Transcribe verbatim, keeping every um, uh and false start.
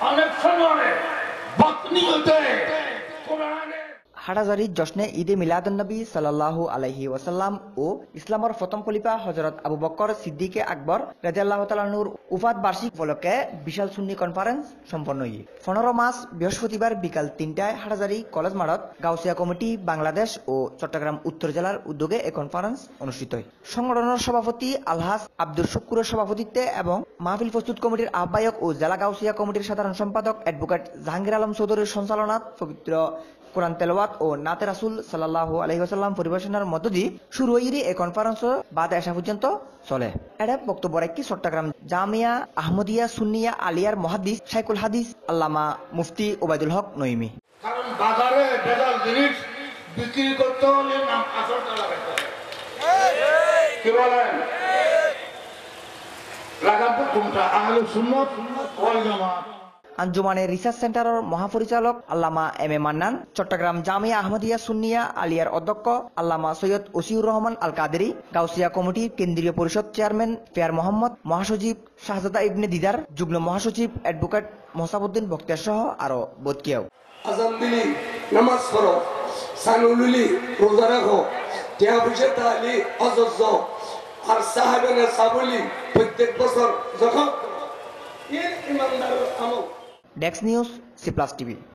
অনেক সময় বদনিয়তে কোরআনে হাটাজারি জশ্নে ঈদে মিলাদুন্নবী সাল্লাল্লাহু আলাইহি ওয়াসাল্লাম ও ইসলামের প্রথম খলিফা হযরত আবু বকর সিদ্দিকে আকবর রাদিয়াল্লাহু তাআলা আনহুর উফাত বার্ষিক উপলক্ষে বিশাল সুন্নি কনফারেন্স সম্পন্ন হয়। পনেরো মার্চ বৃহস্পতিবার বিকাল তিনটায় হাটাজারি কলেজ মাঠত গাউসিয়া কমিটি বাংলাদেশ ও চট্টগ্রাম উত্তর জেলার উদ্যোগে এই কনফারেন্স অনুষ্ঠিত হয়। সংগঠনের সভাপতি আলহাজ আব্দুল শুক্কুরের সভাপতিত্বে এবং মাহফিল প্রস্তুত কমিটির আহ্বায়ক ও জেলা গাউসিয়া কমিটির সাধারণ সম্পাদক অ্যাডভোকেট জাহাঙ্গীর আলম চৌধুরীর সঞ্চালনাত পবিত্র কোরআন তেলাওয়াত ও নাতে রাসূল সাল্লাল্লাহু আলাইহি ওয়াসাল্লাম পরিবেশনার মধ্য দিয়ে শুরু হইরে এই কনফারেন্স বাদ আসা পর্যন্ত চলে। এর বক্তব্য রাখি চট্টগ্রাম জামিয়া আহমদিয়া সুন্নিয়া আলিয়ার মুহাদ্দিস শাইখুল হাদিস আল্লামা মুফতি ওবায়দুল হক নঈমী। কারণ বাজারে ভেজাল জিনিস বিক্রি করতে হলে নাম আসল টাকা রাখতে হবে। কি বলেন? লাগাবো কোনটা? আহলে সুন্নাত ওয়াল জামাত। আঞ্জুমানের রিসার্চ সেন্টারের মহাপরিচালক আল্লামা এম এ মান্নান, চট্টগ্রাম জামিয়া আহমদিয়া সুন্নিয়া আলিয়ার অধ্যক্ষ আল্লামা সৈয়দ ওসিউর রহমান আল কাদেরী, গাউসিয়া কমিটির কেন্দ্রীয় পরিষদ চেয়ারম্যান ফেয়ার মোহাম্মদ, মহাসচিব শাহজাদা ইবনে দিদার, যুগ্ম মহাসচিব অ্যাডভোকেট মোসাবউদ্দিন বক্তিয়ার সহ আরো বদকিয়াও। আজান দিলি নামাজ পড়ো, সানুলুলি রোজা রাখো, টিয়া পয়সা তালি অজজ আর সাহাবের সাবলি প্রত্যেক বছর যখন এর ইমানদার আমল। Desk news C plus TV.